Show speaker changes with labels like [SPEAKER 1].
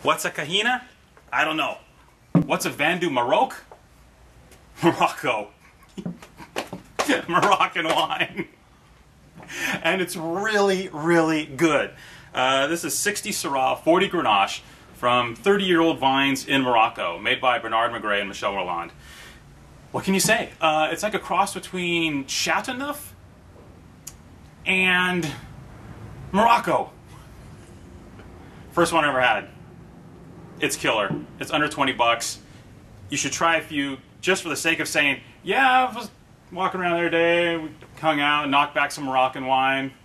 [SPEAKER 1] What's a Kahina? I don't know. What's a Vin du Maroc? Morocco. Moroccan wine. And it's really, really good. This is 60 Syrah, 40 Grenache from 30-year-old vines in Morocco, made by Bernard Magret and Michel Rolland. What can you say? It's like a cross between Chateauneuf and Morocco. First one I ever had. It's killer. It's under 20 bucks. You should try a few just for the sake of saying, yeah, I was walking around the other day, we hung out, knocked back some Moroccan wine.